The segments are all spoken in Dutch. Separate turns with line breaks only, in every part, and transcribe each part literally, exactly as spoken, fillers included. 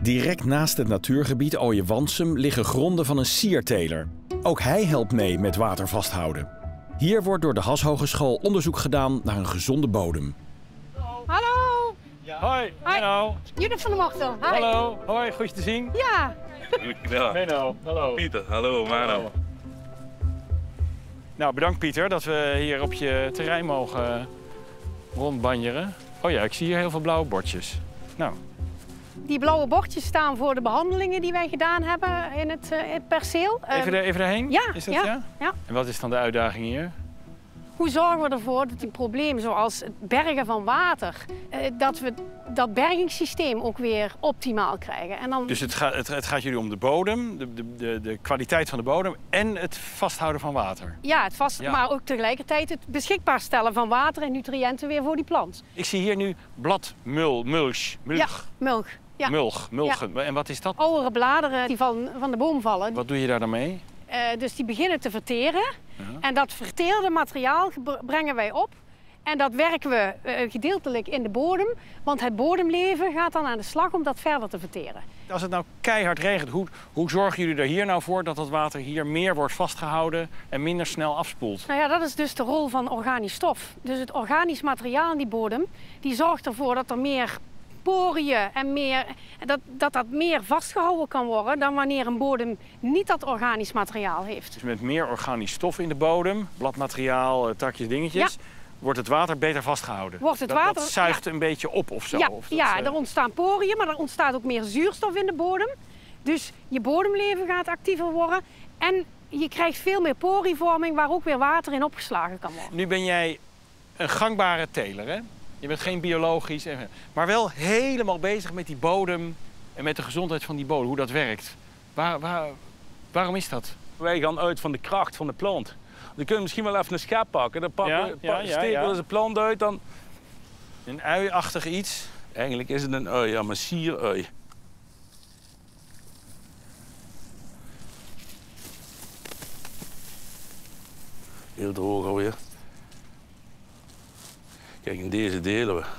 Direct naast het natuurgebied Ooijewansum liggen gronden van een sierteler. Ook hij helpt mee met water vasthouden. Hier wordt door de Hashogeschool onderzoek gedaan naar een gezonde bodem.
Hallo!
Ja. Hoi,
Hoi.
Menno.
Judith van der Mochtel. Hi.
Hallo, hoi, goed je te zien.
Ja.
Ja.
Menno, hallo.
Pieter, hallo, Mano.
Nou, bedankt Pieter dat we hier op je terrein mogen rondbanjeren. Oh ja, ik zie hier heel veel blauwe bordjes. Nou,
Die blauwe bordjes staan voor de behandelingen die wij gedaan hebben in het, uh, in het perceel.
even, er, even erheen?
Ja,
Is dat,
ja,
ja?
ja.
En wat is dan de uitdaging hier?
Hoe zorgen we ervoor dat die problemen zoals het bergen van water, uh, dat we dat bergingssysteem ook weer optimaal krijgen. En dan...
Dus het gaat, het, het gaat jullie om de bodem, de, de, de, de kwaliteit van de bodem en het vasthouden van water.
Ja, het vast,
Ja.
maar ook tegelijkertijd het beschikbaar stellen van water en nutriënten weer voor die plant.
Ik zie hier nu bladmul, mulch, mulch,
Ja, mulch. Ja.
mulch, mulgen. En wat is dat?
Oudere bladeren die van, van de boom vallen,
Wat doe je daar dan mee?
uh, dus die beginnen te verteren.
Ja.
En dat verteerde materiaal brengen wij op. En dat werken we uh, gedeeltelijk in de bodem. Want het bodemleven gaat dan aan de slag om dat verder te verteren.
Als het nou keihard regent, hoe, hoe zorgen jullie er hier nou voor dat het water hier meer wordt vastgehouden en minder snel afspoelt?
Nou ja, dat is dus de rol van organisch stof. Dus het organisch materiaal in die bodem, die zorgt ervoor dat er meer poriën en meer, dat, dat dat meer vastgehouden kan worden dan wanneer een bodem niet dat organisch materiaal heeft.
Dus met meer organisch stof in de bodem, bladmateriaal, takjes, dingetjes, ja. wordt het water beter vastgehouden.
Wordt het
dat,
water,
dat zuigt
ja.
een beetje op of zo?
Ja,
of dat,
ja
uh...
er ontstaan poriën, maar er ontstaat ook meer zuurstof in de bodem. Dus je bodemleven gaat actiever worden en je krijgt veel meer porievorming waar ook weer water in opgeslagen kan worden.
Nu ben jij een gangbare teler, hè? Je bent geen biologisch, maar wel helemaal bezig met die bodem en met de gezondheid van die bodem, hoe dat werkt. Waar, waar, waarom is dat?
Wij gaan uit van de kracht van de plant. Dan kunnen we misschien wel even een schep pakken. Dan pakken
Ja,
we,
ja,
pa-
ja,
steken
ja.
we de plant uit. Dan...
Een ui-achtig iets.
Eigenlijk is het een ui, ja, maar sierui. Heel droog alweer. Kijk, in deze delen we.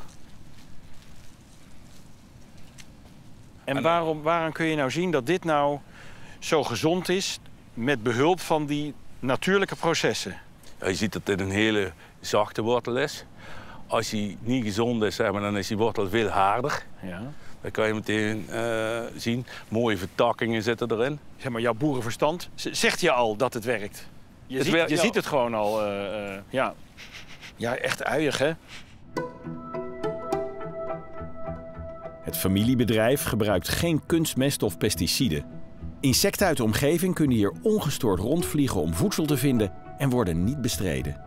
En
En-
waarom, waaraan kun je nou zien dat dit nou zo gezond is met behulp van die natuurlijke processen?
Ja, je ziet dat dit een hele zachte wortel is. Als hij niet gezond is, zeg maar, dan is die wortel veel harder.
Ja.
Dat kan je meteen uh, zien. Mooie vertakkingen zitten erin.
Zeg maar, jouw boerenverstand z- zegt je al dat het werkt. Je,
Het
ziet,
wer-
je
ja.
ziet het gewoon al. Uh, uh, ja. ja, echt uiig, hè?
Het familiebedrijf gebruikt geen kunstmest of pesticiden. Insecten uit de omgeving kunnen hier ongestoord rondvliegen om voedsel te vinden en worden niet bestreden.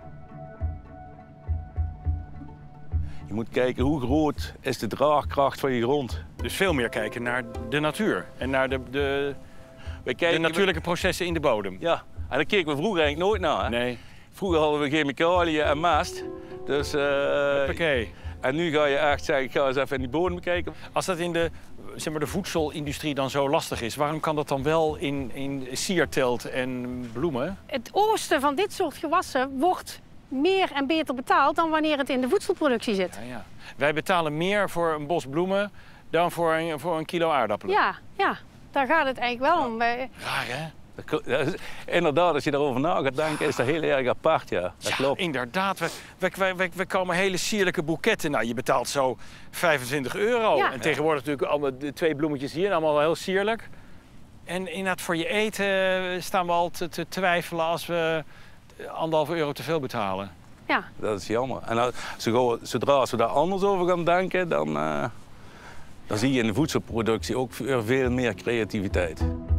Je moet kijken hoe groot is de draagkracht van je grond.
Dus veel meer kijken naar de natuur en naar de, de,
Wij
de
kijken,
natuurlijke processen in de bodem.
Ja, en daar keken we vroeger eigenlijk nooit naar. Hè?
Nee,
Vroeger hadden we chemicaliën en mest. Dus, uh,
oké.
en nu ga je echt zeggen, ik ga eens even in die bodem kijken.
Als dat in de, zeg maar, de voedselindustrie dan zo lastig is, waarom kan dat dan wel in, in sierteelt en bloemen?
Het oosten van dit soort gewassen wordt meer en beter betaald dan wanneer het in de voedselproductie zit.
Ja, ja. Wij betalen meer voor een bos bloemen dan voor een, voor een kilo aardappelen.
Ja, ja, daar gaat het eigenlijk wel om. Wij-
Raar, hè?
Dat kl- dat is- inderdaad, als je daarover na gaat denken, is dat heel erg apart, ja. Dat
Ja,
klopt.
inderdaad. We, we, we, we, we komen hele sierlijke boeketten. Nou, je betaalt zo vijfentwintig euro.
Ja.
En tegenwoordig natuurlijk allemaal de twee bloemetjes hier, allemaal heel sierlijk. En inderdaad, voor je eten staan we al te, te twijfelen als we anderhalf euro te veel betalen.
Ja,
Dat is jammer. En als- zo- zodra als we daar anders over gaan denken, dan, uh, dan zie je in de voedselproductie ook veel meer creativiteit.